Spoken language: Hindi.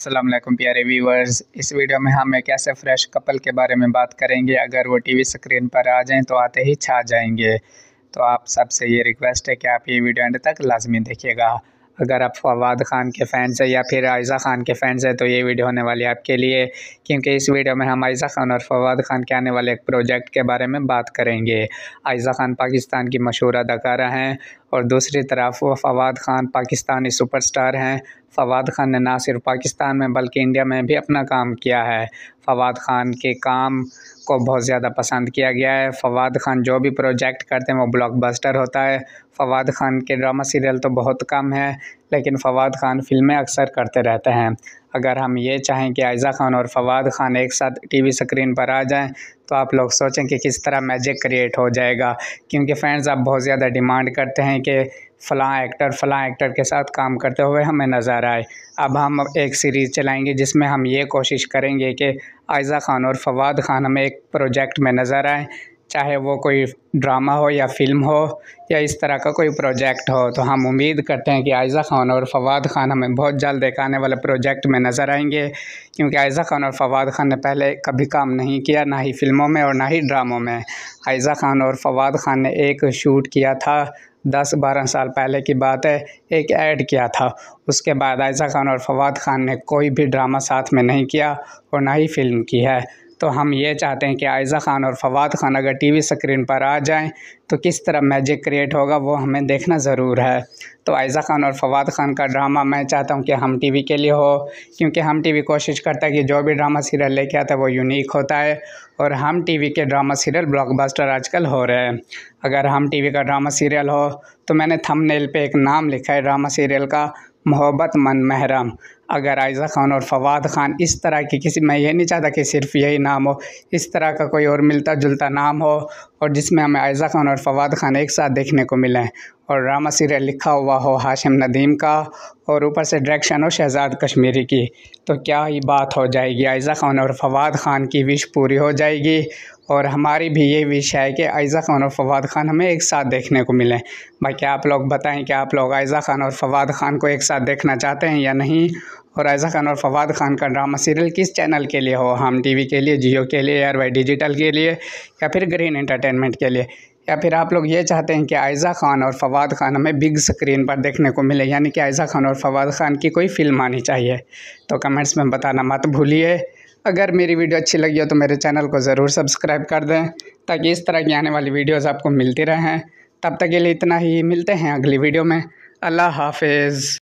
अस्सलाम वालेकुम प्यारे व्यूवर्स। इस वीडियो में हम एक ऐसे फ्रेश कपल के बारे में बात करेंगे, अगर वो टीवी स्क्रीन पर आ जाएं तो आते ही छा जाएंगे। तो आप सबसे ये रिक्वेस्ट है कि आप ये वीडियो एंड तक लाजमी देखिएगा। अगर आप फवाद खान के फ़ैन्स हैं या फिर आयज़ा खान के फ़ैन्स हैं तो ये वीडियो होने वाली है आपके लिए, क्योंकि इस वीडियो में हम आयज़ा खान और फवाद खान के आने वाले एक प्रोजेक्ट के बारे में बात करेंगे। आयज़ा खान पाकिस्तान की मशहूर अदाकारा हैं और दूसरी तरफ वो फवाद खान पाकिस्तानी सुपरस्टार हैं। फवाद खान ने ना सिर्फ पाकिस्तान में बल्कि इंडिया में भी अपना काम किया है। फवाद खान के काम को बहुत ज़्यादा पसंद किया गया है। फवाद खान जो भी प्रोजेक्ट करते हैं वो ब्लॉकबस्टर होता है। फवाद खान के ड्रामा सीरियल तो बहुत कम है, लेकिन फवाद खान फ़िल्में अक्सर करते रहते हैं। अगर हम ये चाहें कि आयज़ा खान और फवाद खान एक साथ टीवी स्क्रीन पर आ जाएं तो आप लोग सोचें कि किस तरह मैजिक क्रिएट हो जाएगा, क्योंकि फैंस अब बहुत ज़्यादा डिमांड करते हैं कि फ़लाँ एक्टर के साथ काम करते हुए हमें नज़र आए। अब हम एक सीरीज़ चलाएंगे जिसमें हम ये कोशिश करेंगे कि आयज़ा खान और फवाद खान हमें एक प्रोजेक्ट में नज़र आए, चाहे वो कोई ड्रामा हो या फ़िल्म हो या इस तरह का कोई प्रोजेक्ट हो। तो हम उम्मीद करते हैं कि आयज़ा खान और फवाद खान हमें बहुत जल्द एक आने वाले प्रोजेक्ट में नज़र आएंगे, क्योंकि आयज़ा खान और फवाद खान ने पहले कभी काम नहीं किया, ना ही फ़िल्मों में और ना ही ड्रामों में। आयज़ा खान और फवाद खान ने एक शूट किया था, 10-12 साल पहले की बात है, एक ऐड किया था। उसके बाद आयज़ा खान और फवाद खान ने कोई भी ड्रामा साथ में नहीं किया और ना ही फ़िल्म की है। तो हम ये चाहते हैं कि आयज़ा खान और फवाद खान अगर टीवी स्क्रीन पर आ जाएं तो किस तरह मैजिक क्रिएट होगा वो हमें देखना ज़रूर है। तो आयज़ा खान और फवाद खान का ड्रामा मैं चाहता हूं कि हम टीवी के लिए हो, क्योंकि हम टीवी कोशिश करता है कि जो भी ड्रामा सीरियल लेके आता है वो यूनिक होता है, और हम टीवी के ड्रामा सीरियल ब्लॉकबस्टर आजकल हो रहे हैं। अगर हम टीवी का ड्रामा सीरियल हो तो मैंने थंबनेल पे एक नाम लिखा है ड्रामा सीरियल का, मोहब्बत मन महरम। अगर आयज़ा खान और फवाद खान इस तरह की किसी, मैं ये नहीं चाहता कि सिर्फ यही नाम हो, इस तरह का कोई और मिलता जुलता नाम हो और जिसमें हमें आयज़ा खान और फवाद खान एक साथ देखने को मिलें, और ड्रामा सीरियल लिखा हुआ हो हाशिम नदीम का और ऊपर से डायरेक्शन हो शहजाद कश्मीरी की, तो क्या ही बात हो जाएगी। आयज़ा खान और फवाद खान की विश पूरी हो जाएगी और हमारी भी ये विश है कि आयज़ा खान और फवाद खान हमें एक साथ देखने को मिलें। बाकी आप लोग बताएं कि आप लोग आयज़ा खान और फवाद खान को एक साथ देखना चाहते हैं या नहीं, और आयज़ा खान और फवाद खान का ड्रामा सीरियल किस चैनल के लिए हो, हम टीवी के लिए, जियो के लिए, एयरवाई डिजिटल के लिए, या फिर ग्रीन एंटरटेनमेंट के लिए, या फिर आप लोग ये चाहते हैं कि आयज़ा खान और फवाद खान हमें बिग स्क्रीन पर देखने को मिले, यानी कि आयज़ा खान और फवाद खान की कोई फ़िल्म आनी चाहिए। तो कमेंट्स में बताना मत भूलिए। अगर मेरी वीडियो अच्छी लगी हो तो मेरे चैनल को ज़रूर सब्सक्राइब कर दें, ताकि इस तरह की आने वाली वीडियोज़ आपको मिलती रहें। तब तक के लिए इतना ही, मिलते हैं अगली वीडियो में। अल्लाह हाफिज़।